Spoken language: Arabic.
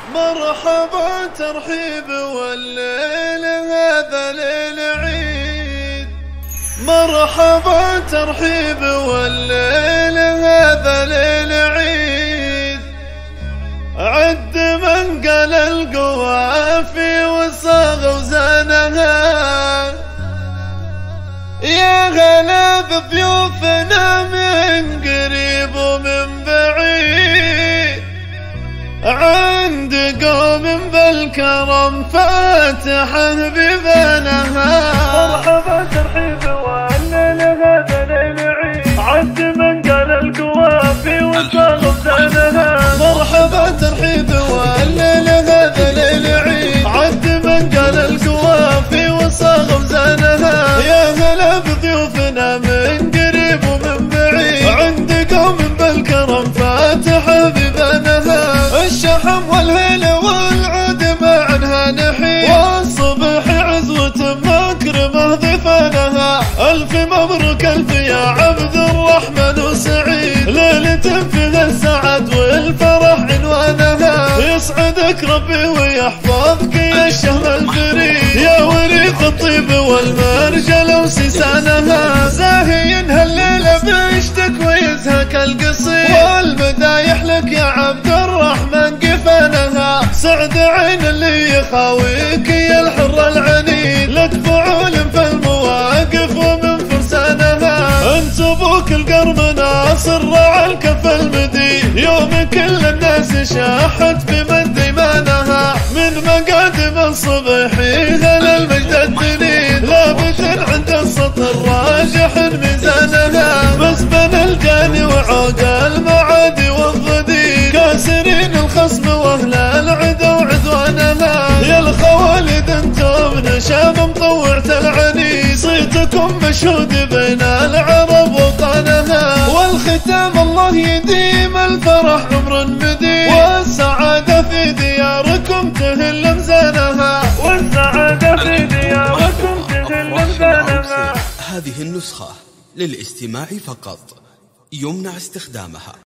مرحبا ترحيب والليل هذا ليل عيد. مرحبا ترحيب والليل هذا ليل عيد. عد من قال القوافي وصاغ وزانها، يا غلا بضيوفنا من قريب ومن بعيد. عند قوم بالكرم فاتحه ببانها. مرحبا ترحيب والليل هذا ليل عيد. عد من قال القوافي وصاغ وزانها. مرحبا ترحيب والليل هذا ليل عيد. عد من قال القوافي وصاغ وزانها، يا هلا بضيوفنا من قريب ومن بعيد. عند قوم بالكرم فاتحه ببانها. الشحم والهيل والعود معنها نحيد، والصبح عزوة مكرمة ضفانها. ألف مبروك ألف يا عبد الرحمن وسعيد، ليلة فيها السعد والفرح عنوانها. يسعدك ربي ويحفظك يا الشهم الفريد، يا وريث الطيب والمرجل وسيسانها. زاهين هالليلة بيشتك ويزهك القصيد، والمدايح لك يا عبد الرحمن قفانها. سعد عين اللي يخاويك يا الحر العنيد، لك فعول في المواقف ومن فرسانها. انت ابوك القرم ناصر رعى الكف المدين، يوم كل الناس شاحت بمد ايمانها. من مقادم الصبحي هلا المجد التنين، لابد عند السطر راجح ميزانها. بس بين الجاني وعود المعادي والضدين، كاسرين الخصم واهل العدا وعدوانها. يا الخوالد انتم نشام مطوعة العنيد، صيتكم مشهود بين العرب وطنها. والختام الله يديم الفرح عمر مديد، والسعادة في دياركم تهل مزانها. والسعادة في دياركم تهل مزانها. هذه النسخة للاستماع فقط، يمنع استخدامها.